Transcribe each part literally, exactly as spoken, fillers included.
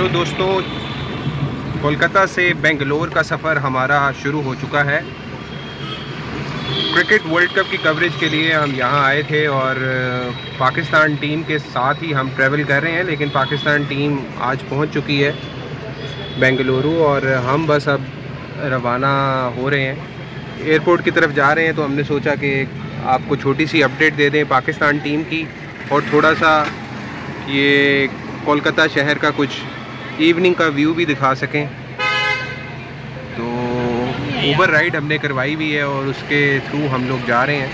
Hello दोस्तों, कोलकाता से बेंगलोर का सफ़र हमारा शुरू हो चुका है। क्रिकेट वर्ल्ड कप की कवरेज के लिए हम यहाँ आए थे और पाकिस्तान टीम के साथ ही हम ट्रैवल कर रहे हैं, लेकिन पाकिस्तान टीम आज पहुँच चुकी है बेंगलुरु और हम बस अब रवाना हो रहे हैं, एयरपोर्ट की तरफ जा रहे हैं। तो हमने सोचा कि आपको छोटी सी अपडेट दे दें पाकिस्तान टीम की और थोड़ा सा ये कोलकाता शहर का कुछ इवनिंग का व्यू भी दिखा सकें। तो ऊबर राइड हमने करवाई हुई है और उसके थ्रू हम लोग जा रहे हैं।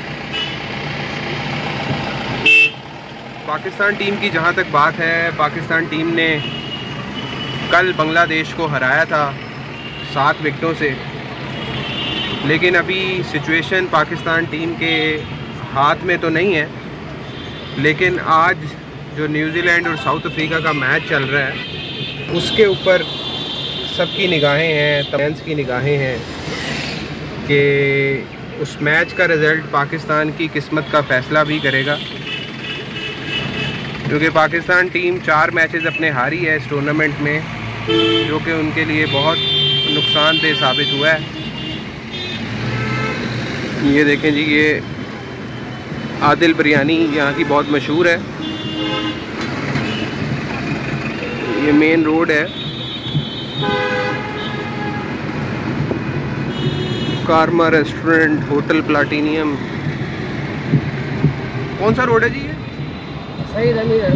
पाकिस्तान टीम की जहां तक बात है, पाकिस्तान टीम ने कल बांग्लादेश को हराया था सात विकेटों से, लेकिन अभी सिचुएशन पाकिस्तान टीम के हाथ में तो नहीं है। लेकिन आज जो न्यूजीलैंड और साउथ अफ्रीका का मैच चल रहा है उसके ऊपर सबकी निगाहें हैं, फैंस की निगाहें हैं कि उस मैच का रिज़ल्ट पाकिस्तान की किस्मत का फ़ैसला भी करेगा, क्योंकि पाकिस्तान टीम चार मैचेस अपने हारी है इस टूर्नामेंट में, जो कि उनके लिए बहुत नुकसानदेह साबित हुआ है। ये देखें जी, ये आदिल बिरयानी यहाँ की बहुत मशहूर है। ये मेन रोड है, कारमा रेस्टोरेंट, होटल प्लाटिनियम। कौन सा रोड है जी ये? सही रही है,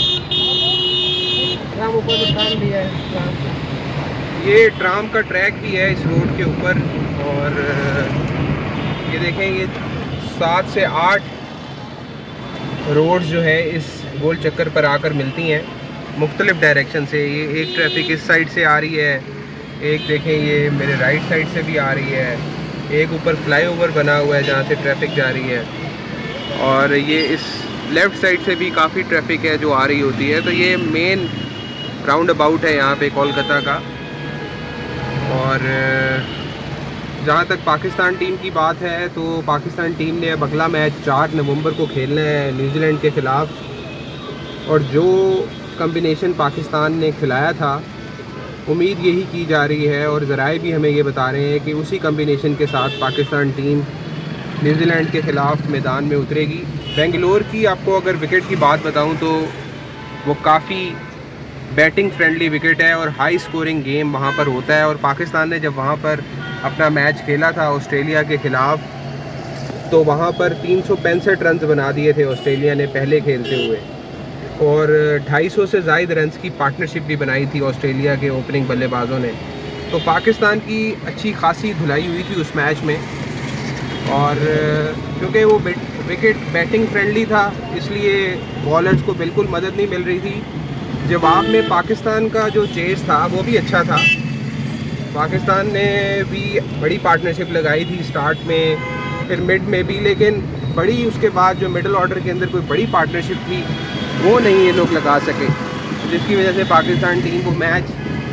ट्राम ऊपर तो ट्राम भी है, ट्राम। ये ट्राम का ट्रैक भी है इस रोड के ऊपर। और ये देखें, ये सात से आठ रोड्स जो है इस गोल चक्कर पर आकर मिलती हैं मुख्तलिफ डायरेक्शन से। ये एक ट्रैफिक इस साइड से आ रही है, एक देखें ये मेरे राइट साइड से भी आ रही है, एक ऊपर फ्लाईओवर बना हुआ है जहाँ से ट्रैफिक जा रही है, और ये इस लेफ़्ट साइड से भी काफ़ी ट्रैफिक है जो आ रही होती है। तो ये मेन राउंड अबाउट है यहाँ पे कोलकाता का। और जहाँ तक पाकिस्तान टीम की बात है, तो पाकिस्तान टीम ने अब अगला मैच चार नवंबर को खेलना है न्यूजीलैंड के ख़िलाफ़। और जो कम्बिनेशन पाकिस्तान ने खिलाया था, उम्मीद यही की जा रही है और ज़राए भी हमें ये बता रहे हैं कि उसी कम्बिनेशन के साथ पाकिस्तान टीम न्यूजीलैंड के ख़िलाफ़ मैदान में उतरेगी। बेंगलोर की आपको अगर विकेट की बात बताऊं तो वो काफ़ी बैटिंग फ्रेंडली विकेट है और हाई स्कोरिंग गेम वहां पर होता है। और पाकिस्तान ने जब वहां पर अपना मैच खेला था ऑस्ट्रेलिया के ख़िलाफ़, तो वहां पर तीन सौ पैंसठ रन बना दिए थे ऑस्ट्रेलिया ने पहले खेलते हुए, और ढाई सौ से ज़ायद रन्स की पार्टनरशिप भी बनाई थी ऑस्ट्रेलिया के ओपनिंग बल्लेबाजों ने। तो पाकिस्तान की अच्छी खासी धुलाई हुई थी उस मैच में। और क्योंकि वो विकेट बैटिंग फ्रेंडली था, इसलिए बॉलर्स को बिल्कुल मदद नहीं मिल रही थी। जवाब में पाकिस्तान का जो चेस था वो भी अच्छा था। पाकिस्तान ने भी बड़ी पार्टनरशिप लगाई थी स्टार्ट में, फिर मिड में भी, लेकिन बड़ी उसके बाद जो मिडिल ऑर्डर के अंदर कोई बड़ी पार्टनरशिप थी वो नहीं ये लोग लगा सके, जिसकी वजह से पाकिस्तान टीम वो मैच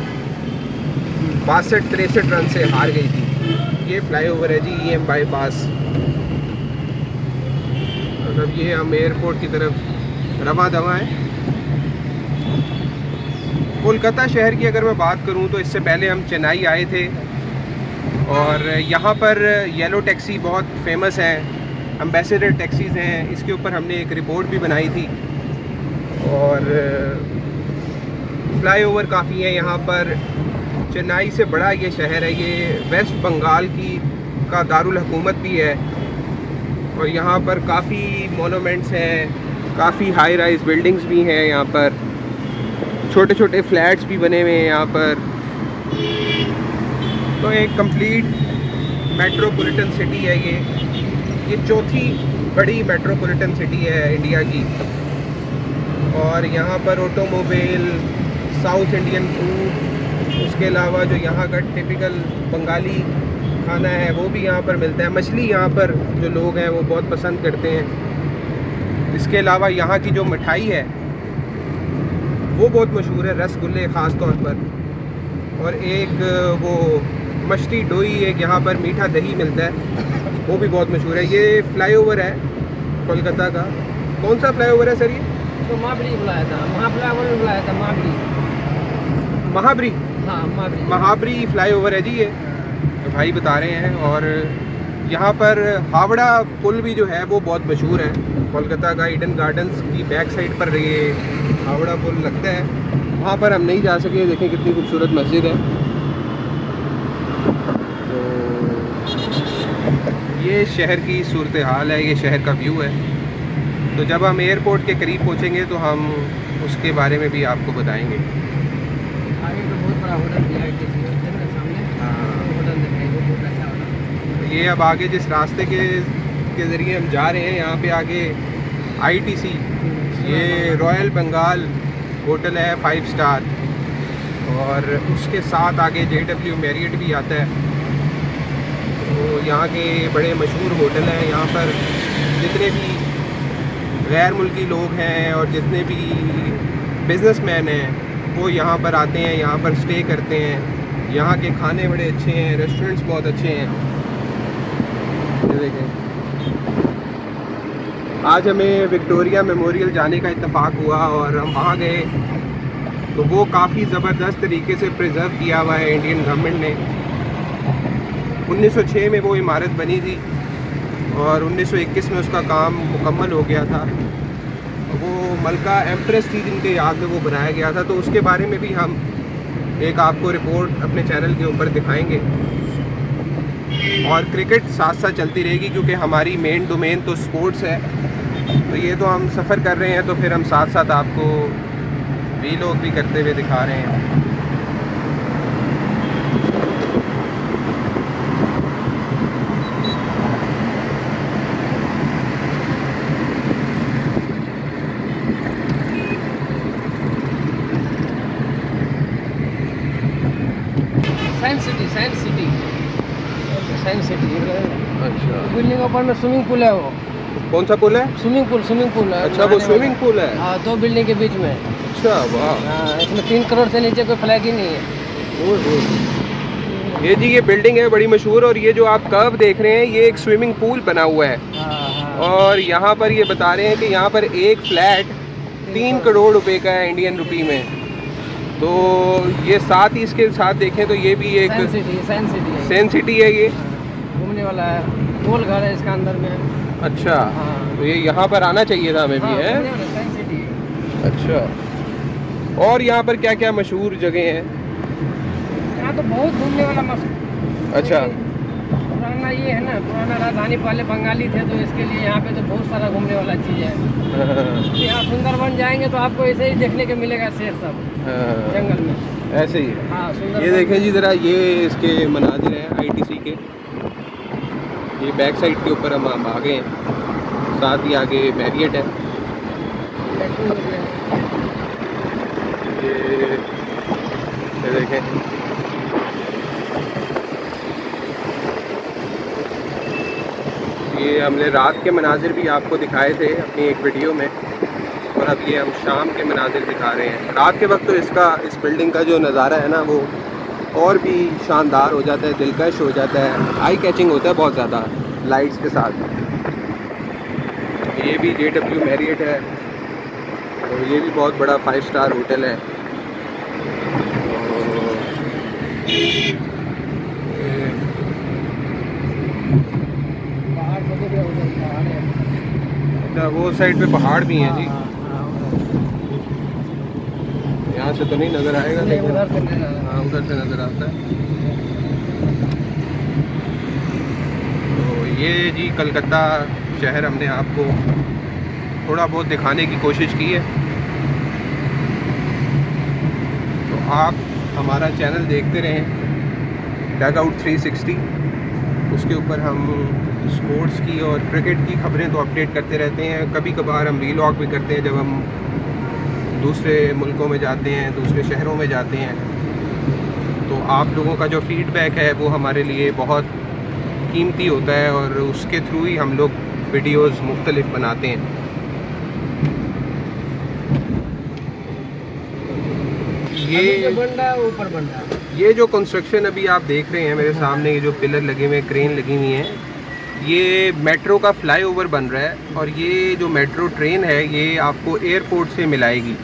बासठ तिरसठ रन से हार गई थी। ये फ्लाईओवर है जी, ई एम बाईपास। मतलब ये हम एयरपोर्ट की तरफ रवा दवा हैं। कोलकाता शहर की अगर मैं बात करूं तो इससे पहले हम चेन्नई आए थे और यहाँ पर येलो टैक्सी बहुत फेमस हैं, एम्बेसडर टैक्सीज़ हैं। इसके ऊपर हमने एक रिपोर्ट भी बनाई थी। और फ्लाईओवर काफ़ी है यहाँ पर। चेन्नई से बड़ा ये शहर है, ये वेस्ट बंगाल की का दारुल हुकूमत भी है। और यहाँ पर काफ़ी मोनूमेंट्स हैं, काफ़ी हाई राइज बिल्डिंग्स भी हैं यहाँ पर, छोटे छोटे फ्लैट्स भी बने हुए हैं यहाँ पर। तो एक कंप्लीट मेट्रोपॉलिटन सिटी है ये ये चौथी बड़ी मेट्रोपॉलिटन सिटी है इंडिया की। और यहाँ पर ऑटोमोबाइल, साउथ इंडियन फूड, उसके अलावा जो यहाँ का टिपिकल बंगाली खाना है वो भी यहाँ पर मिलता है। मछली यहाँ पर जो लोग हैं वो बहुत पसंद करते हैं। इसके अलावा यहाँ की जो मिठाई है वो बहुत मशहूर है, रसगुल्ले ख़ास तौर पर। और एक वो मछली डोई, एक यहाँ पर मीठा दही मिलता है, वो भी बहुत मशहूर है। ये फ्लाईओवर है कोलकाता का। कौन सा फ्लाईओवर है सर ये? तो माबली बुलाया था, वहाँ फ्लाईओवर में बुलाया था माबली। महाबरी हाँ महाबरी महाबरी फ्लाईओवर है जी ये, तो भाई बता रहे हैं। और यहाँ पर हावड़ा पुल भी जो है वो बहुत मशहूर है, कोलकाता का ईडन गार्डन्स की बैक साइड पर ये हावड़ा पुल लगता है, वहाँ पर हम नहीं जा सके। देखें कितनी खूबसूरत मस्जिद है। तो ये शहर की सूरत हाल है, ये शहर का व्यू है। तो जब हम एयरपोर्ट के करीब पहुँचेंगे तो हम उसके बारे में भी आपको बताएंगे। आगे तो बहुत बड़ा होटल भी है सामने, होटल दिखाई बहुत अच्छा होटल। ये अब आगे जिस रास्ते के के ज़रिए हम जा रहे हैं, यहाँ पे आगे आईटीसी, ये रॉयल बंगाल होटल है फाइव स्टार, और उसके साथ आगे जेडब्ल्यू मैरियट भी आता है। तो यहाँ के बड़े मशहूर होटल हैं। यहाँ पर जितने भी गैर मुल्की लोग हैं और जितने भी बिजनेसमैन हैं वो यहाँ पर आते हैं, यहाँ पर स्टे करते हैं। यहाँ के खाने बड़े अच्छे हैं, रेस्टोरेंट्स बहुत अच्छे हैं। ये देखें, आज हमें विक्टोरिया मेमोरियल जाने का इत्तेफाक हुआ और हम वहाँ गए तो वो काफ़ी ज़बरदस्त तरीके से प्रिजर्व किया हुआ है इंडियन गवर्नमेंट ने। उन्नीस सौ छह में वो इमारत बनी थी और उन्नीस सौ इक्कीस में उसका काम मुकम्मल हो गया था। वो मलका एम्प्रेस थी जिनके याद में वो बनाया गया था। तो उसके बारे में भी हम एक आपको रिपोर्ट अपने चैनल के ऊपर दिखाएंगे। और क्रिकेट साथ साथ चलती रहेगी क्योंकि हमारी मेन डोमेन तो स्पोर्ट्स है। तो ये तो हम सफ़र कर रहे हैं तो फिर हम साथ साथ आपको वीलॉग भी करते हुए दिखा रहे हैं। Science city, science city, science city. अच्छा, बिल्डिंग के ऊपर में स्विमिंग पूल है। वो कौन सा पुल है? स्विमिंग पूल, स्विमिंग पूल है। अच्छा, वो स्विमिंग पूल है। हाँ, दो बिल्डिंग के बीच में। अच्छा, वाह। हाँ, इसमें तीन करोड़ से नीचे कोई फ्लैट ही नहीं है। ओह ओह। ये जी ये बिल्डिंग है बड़ी मशहूर, और ये जो आप कर्व देख रहे हैं ये एक स्विमिंग पूल बना हुआ है। हाँ, हाँ। और यहाँ पर ये बता रहे हैं कि यहाँ पर एक फ्लैट तीन करोड़ रुपए का है इंडियन रुपी में। तो ये साथ ही इसके साथ देखें तो ये भी एक साइंस सिटी, साइंस सिटी है। साइंस सिटी है ये। घूमने वाला है, गोल घर है इसका अंदर में। अच्छा, हाँ। तो ये यहाँ पर आना चाहिए था हमें भी, है? साइंस सिटी है। अच्छा, और यहाँ पर क्या क्या मशहूर जगह हैं? यहाँ तो बहुत घूमने वाला मशहूर। अच्छा, पुराना ये है ना, पुराना राजधानी पहले बंगाली थे तो इसके लिए यहाँ पे तो बहुत सारा घूमने वाला चीज़ है। यहाँ सुंदरबन जाएंगे तो आपको ऐसे ही देखने को मिलेगा शेर सब जंगल में, ऐसे ही। हाँ, सुंदर। ये देखें जी ज़रा, ये इसके मनाजिर हैं आईटीसी के। ये बैक साइड के ऊपर हम हम आ गए हैं, साथ ही आगे मैरियट है। ये, ये देखें, ये हमने रात के मनाजिर भी आपको दिखाए थे अपनी एक वीडियो में, और अब ये हम शाम के मनाजिर दिखा रहे हैं। रात के वक्त तो इसका, इस बिल्डिंग का जो नज़ारा है ना वो और भी शानदार हो जाता है, दिलकश हो जाता है, आई कैचिंग होता है बहुत ज़्यादा लाइट्स के साथ। ये भी जे डब्ल्यू मैरियट है, और ये भी बहुत बड़ा फाइव स्टार होटल है। अच्छा, वो साइड पे पहाड़ भी हैं जी। यहाँ से तो नहीं नज़र आएगा, लेकिन उधर से नजर आता है। हाँ, उधर से नज़र आता है। तो ये जी कलकत्ता शहर हमने आपको थोड़ा बहुत दिखाने की कोशिश की है। तो आप हमारा चैनल देखते रहें, डगआउट थ्री सिक्सटी। उसके ऊपर हम स्पोर्ट्स की और क्रिकेट की खबरें तो अपडेट करते रहते हैं। कभी कभार हम वीलॉग भी करते हैं जब हम दूसरे मुल्कों में जाते हैं, दूसरे शहरों में जाते हैं। तो आप लोगों का जो फीडबैक है वो हमारे लिए बहुत कीमती होता है, और उसके थ्रू ही हम लोग वीडियोस मुख्तलिफ बनाते हैं। ये बंदा ऊपर बंदा, ये जो कंस्ट्रक्शन अभी आप देख रहे हैं मेरे सामने, ये जो पिलर लगे हुए हैं, क्रेन लगी हुई हैं, ये मेट्रो का फ्लाईओवर बन रहा है। और ये जो मेट्रो ट्रेन है ये आपको एयरपोर्ट से मिलाएगी।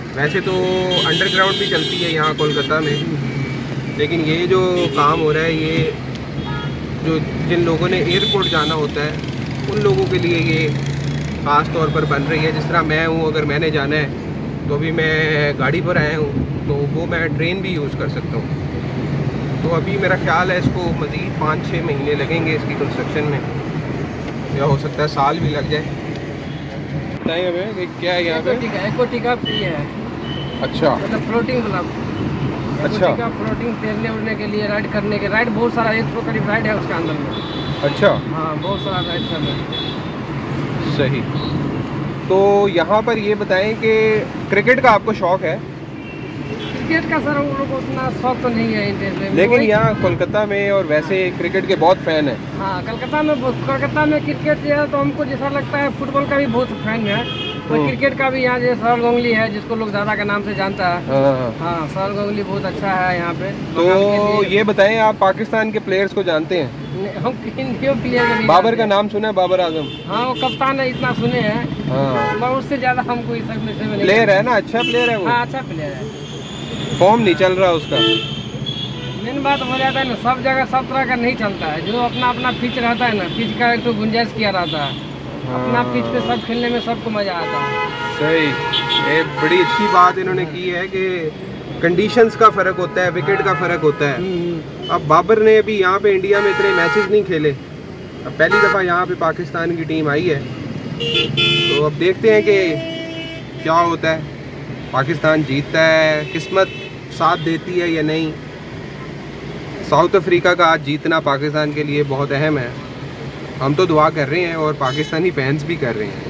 वैसे तो अंडरग्राउंड भी चलती है यहाँ कोलकाता में, लेकिन ये जो काम हो रहा है ये जो जिन लोगों ने एयरपोर्ट जाना होता है उन लोगों के लिए ये ख़ास तौर पर बन रही है। जिस तरह मैं हूँ, अगर मैंने जाना है तो अभी मैं गाड़ी पर आया हूँ तो वो मैं ट्रेन भी यूज़ कर सकता हूँ। तो अभी मेरा ख्याल है इसको मज़ीद पाँच छः महीने लगेंगे इसकी कंस्ट्रक्शन में, या हो सकता है साल भी लग जाए। बताइए हमें कि क्या है यहाँ पे? एक्वाटिका फ्री है। अच्छा, मतलब फ्लोटिंग वाला। अच्छा, फ्लोटिंग तैरने उड़ने के लिए, राइड करने के, राइड बहुत सारा, एक सौ करीब राइड है उसके अंदर में। अच्छा, हाँ बहुत सारा राइड सब है। सही। तो यहाँ पर ये बताएं कि क्रिकेट का आपको शौक़ है? क्रिकेट का सर उन लोगों को उतना शौक तो नहीं है इंटरेस्ट, लेकिन यहाँ कोलकाता में और वैसे क्रिकेट के बहुत फैन है। हाँ कलकत्ता में, कोलकाता में क्रिकेट जो है तो हमको जैसा लगता है फुटबॉल का भी बहुत फैन है, और क्रिकेट का भी। यहाँ जैसे सौरव गांगुली है जिसको लोग ज़्यादा के नाम से जानता है। हाँ, हाँ सौरव गांगुली बहुत अच्छा है यहाँ पे। तो ये बताएं, आप पाकिस्तान के प्लेयर्स को जानते हैं? हम प्लेयर नहीं। बाबर का नाम सुना है? बाबर आजम। हाँ वो कप्तान है, इतना सुने हैं। हाँ उससे ज़्यादा हमको इस सब में से प्लेयर है ना, अच्छा प्लेयर है वो। हाँ अच्छा प्लेयर है। फॉर्म नहीं चल रहा उसका। मेन बात हो जाता है ना, सब जगह सब तरह का नहीं चलता है। जो अपना अपना पिच रहता है ना, पिच का एक तो गुंजाइश किया रहता है। हाँ। अपना पिच पे सब खेलने में सबको मजा आता है। सही, ये बड़ी अच्छी बात इन्होंने की है कि कंडीशंस का फ़र्क होता है, विकेट का फ़र्क होता है। अब बाबर ने अभी यहाँ पे इंडिया में इतने मैचेस नहीं खेले, अब पहली दफ़ा यहाँ पे पाकिस्तान की टीम आई है, तो अब देखते हैं कि क्या होता है। पाकिस्तान जीतता है, किस्मत साथ देती है या नहीं। साउथ अफ्रीका का आज जीतना पाकिस्तान के लिए बहुत अहम है। हम तो दुआ कर रहे हैं और पाकिस्तानी फैंस भी कर रहे हैं।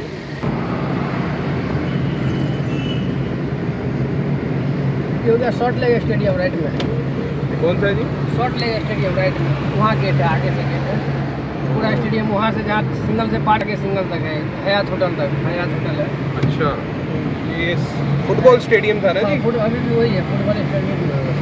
ये हो गया शॉर्ट लेग स्टेडियम राइट में। कौन सा जी? शॉर्ट लेग स्टेडियम राइट में, वहाँ गेट है, आगे से गेट है पूरा स्टेडियम। वहाँ से जहाँ सिंगल से पार्ट के सिंगल तक है, हयात होटल तक, हयात होटल है। अच्छा, ये फुटबॉल स्टेडियम था ना जी? फुटबॉल अभी भी वही है, फुटबॉल स्टेडियम भी होगा।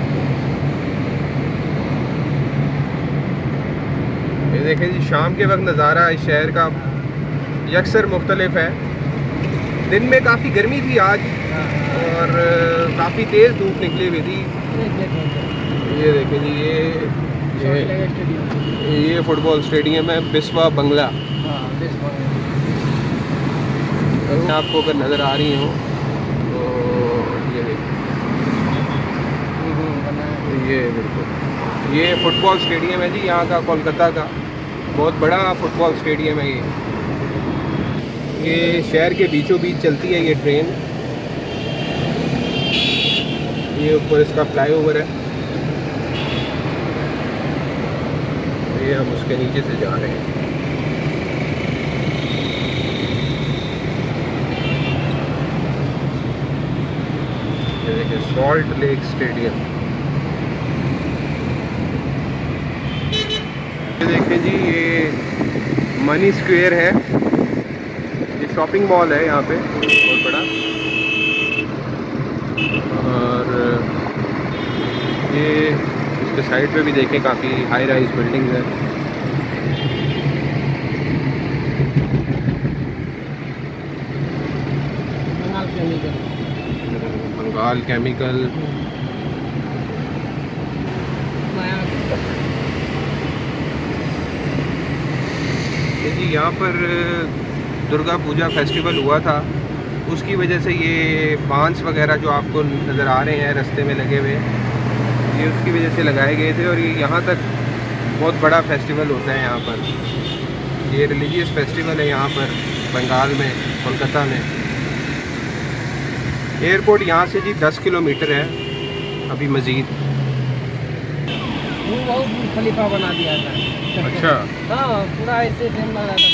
ये देखें जी, शाम के वक्त नज़ारा इस शहर का यकसर मुख्तलिफ है। दिन में काफ़ी गर्मी थी आज और काफ़ी तेज़ धूप निकली हुई थी। ये देखें जी, ये ये, ये फुटबॉल स्टेडियम है बिस्वा बंगला। आपको अगर नज़र आ रही हो तो ये देखिए, ये बिल्कुल ये फुटबॉल स्टेडियम है जी यहाँ का, कोलकाता का बहुत बड़ा फुटबॉल स्टेडियम है ये। ये शहर के बीचों बीच चलती है ये ट्रेन। ये ऊपर इसका फ्लाईओवर है, ये हम उसके नीचे से जा रहे हैं। ये देखिए सॉल्ट लेक स्टेडियम। ये देखें जी, ये मनी स्क्वायर है, ये शॉपिंग मॉल है यहाँ पे बहुत बड़ा। और ये इसके साइड पे भी देखें काफ़ी हाई राइज बिल्डिंग्स है। बंगाल केमिकल। जी यहाँ पर दुर्गा पूजा फेस्टिवल हुआ था, उसकी वजह से ये बांस वगैरह जो आपको नज़र आ रहे हैं रास्ते में लगे हुए, ये उसकी वजह से लगाए गए थे। और ये यहाँ तक बहुत बड़ा फेस्टिवल होता है यहाँ पर। ये रिलीजियस फेस्टिवल है यहाँ पर बंगाल में, कोलकाता में। एयरपोर्ट यहाँ से जी दस किलोमीटर है अभी मज़ीद। खलीफा बना दिया था। अच्छा, हाँ पूरा ऐसे टाइम लग रहा था।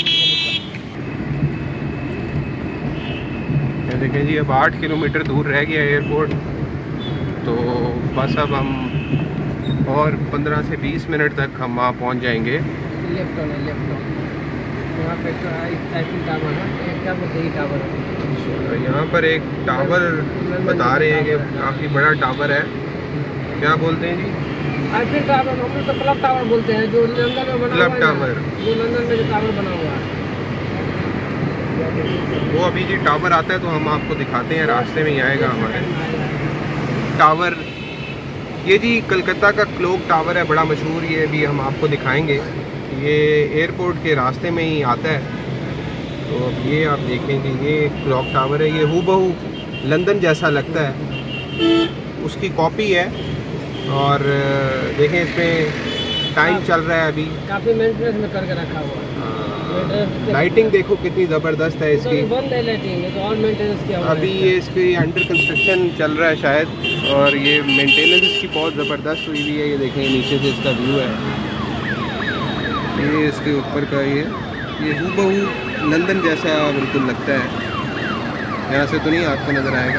ये देखें जी, अब आठ किलोमीटर दूर रह गया एयरपोर्ट, तो बस अब हम और पंद्रह से बीस मिनट तक हम वहाँ पहुँच जाएंगे। लेफ्ट है, लेफ्ट यहाँ पे टावर है, क्या बोलते हैं टावर है। यहाँ पर एक टावर बता रहे हैं कि काफ़ी बड़ा टावर है। क्या बोलते हैं जी? आईफिल टावर, हम लोग तो क्लब टावर बोलते हैं, जो लंदन में बना हुआ है। क्लब टावर, जो लंदन में जो टावर बना हुआ है। वो अभी जी टावर आता है तो हम आपको दिखाते हैं, रास्ते में ही आएगा हमारे टावर। ये जी कलकत्ता का क्लॉक टावर है, बड़ा मशहूर, ये भी हम आपको दिखाएंगे। ये एयरपोर्ट के रास्ते में ही आता है। तो अब ये आप देखेंगे, ये क्लॉक टावर है, ये हूबहू लंदन जैसा लगता है, उसकी कॉपी है। और देखें इसमें टाइम चल रहा है अभी, काफ़ी मेंटेनेंस में करके रखा हुआ है। लाइटिंग देखो कितनी ज़बरदस्त है इसकी, तो बंद है लाइटिंग, तो और मेंटेनेंस किया हुआ है। अभी ये इसकी अंडर कंस्ट्रक्शन चल रहा है शायद, और ये मेंटेनेंस इसकी बहुत ज़बरदस्त हुई हुई है। ये देखें नीचे से इसका व्यू है, ये इसके ऊपर का ये ये हूबहू लंदन जैसा बिल्कुल लगता है, यहाँ से तो नहीं आपको नज़र आएगा।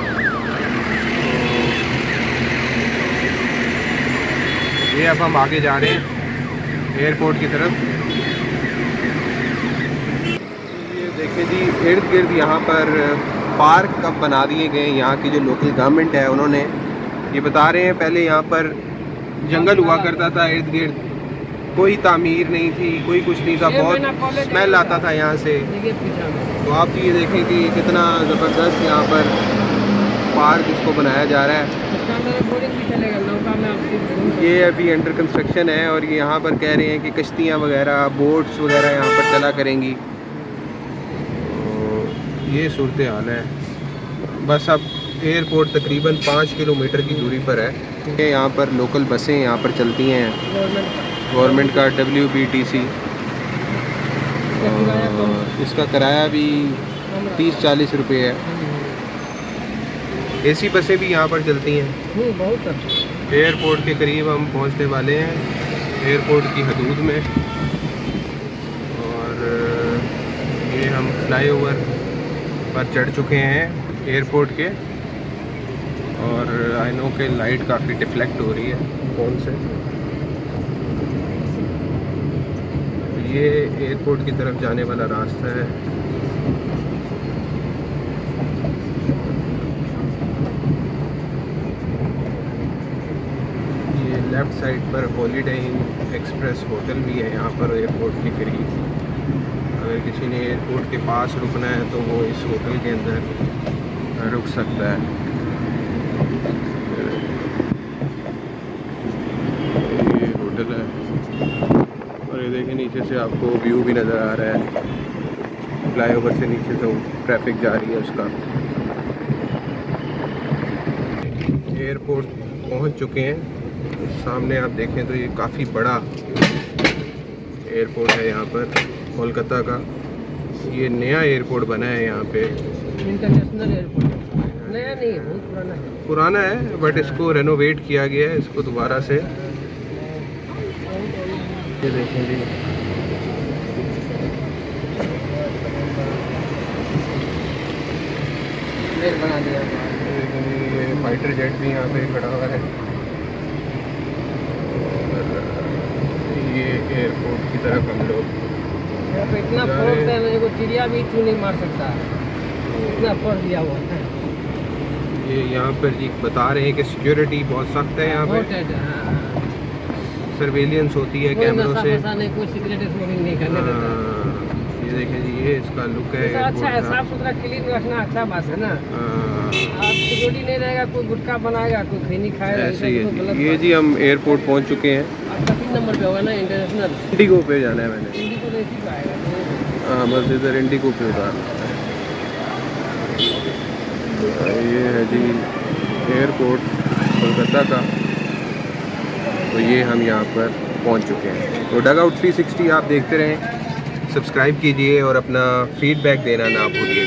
ये अब हम आगे जा रहे हैं एयरपोर्ट की तरफ। ये देखें जी इर्द गिर्द यहाँ पर पार्क कब बना दिए गए, यहाँ की जो लोकल गवर्नमेंट है उन्होंने, ये बता रहे हैं पहले यहाँ पर जंगल हुआ करता था इर्द गिर्द, कोई तामीर नहीं थी, कोई कुछ नहीं था, बहुत स्मेल आता था यहाँ से। तो आप ये देखें कि कितना ज़बरदस्त यहाँ पर पार्क इसको बनाया जा रहा है। ये अभी अंडर कंस्ट्रक्शन है और ये यहाँ पर कह रहे हैं कि कश्तियाँ वगैरह, बोट्स वगैरह यहाँ पर चला करेंगी। तो ये सूरत हाल है। बस अब एयरपोर्ट तकरीबन पाँच किलोमीटर की दूरी पर है। यहाँ पर लोकल बसें यहाँ पर चलती हैं, गवर्नमेंट का डब्ल्यू बी टी सी। इसका किराया भी तीस चालीस रुपये है। एसी बसें भी यहाँ पर चलती हैं। बहुत अच्छा। एयरपोर्ट के करीब हम पहुँचने वाले हैं, एयरपोर्ट की हदूद में। और ये हम फ्लाईओवर पर चढ़ चुके हैं एयरपोर्ट के, और आई नो के लाइट काफ़ी डिफ्लेक्ट हो रही है फ़ोन से। ये एयरपोर्ट की तरफ जाने वाला रास्ता है। ये लेफ़्ट साइड पर हॉलीडे इन एक्सप्रेस होटल भी है यहाँ पर एयरपोर्ट के करीब। अगर किसी ने एयरपोर्ट के पास रुकना है तो वो इस होटल के अंदर रुक सकता है। ये होटल है और ये देखिए नीचे से आपको व्यू भी नज़र आ रहा है, फ्लाईओवर से नीचे से ट्रैफिक जा रही है उसका। एयरपोर्ट पहुंच चुके हैं, सामने आप देखें तो ये काफ़ी बड़ा एयरपोर्ट है यहाँ पर कोलकाता का। ये नया एयरपोर्ट बना है यहाँ पे, इंटरनेशनल एयरपोर्ट। नया नहीं है, बहुत पुराना है। पुराना है बट इसको रेनोवेट किया गया है, इसको दोबारा से। ये देखें जी, बना दिया। ये फाइटर जेट भी यहाँ पे खड़ा हुआ है। ये एयरपोर्ट की तरफ हम लोग इतना फोर्स है, मेरे को चिड़िया भी छू नहीं मार सकता, इतना फोर्स दिया हुआ है। ये यहाँ पर जी बता रहे हैं कि सिक्योरिटी बहुत सख्त है यहाँ पे, सर्वेलियंस होती है कैमरों से। नहीं, कोई सिक्योरिटी स्मोकिंग नहीं करने देता। ये देखें जी, ये इसका लुक है। अच्छा है, साफ सुथरा क्लीन रखना अच्छा बात है ना। आप सिक्योरिटी नहीं रहेगा, कोई गुटखा बनाएगा, कोई खैनी खाएगा, ऐसे ही है जी। ये जी हम एयरपोर्ट पहुंच चुके हैं। आपका तीन नंबर पे होगा ना इंटरनेशनल? इंडिगो पे जाना है मैंने। इंडिगो तो इसी का आएगा। हाँ बस इधर इंडिगो पे उतारना है। ये है जी एयरपोर्ट कोलकाता का। तो ये हम यहाँ पर पहुँच चुके हैं। तो डग आउट थ्री सिक्सटी आप देखते रहें, सब्सक्राइब कीजिए और अपना फीडबैक देना ना भूलिए।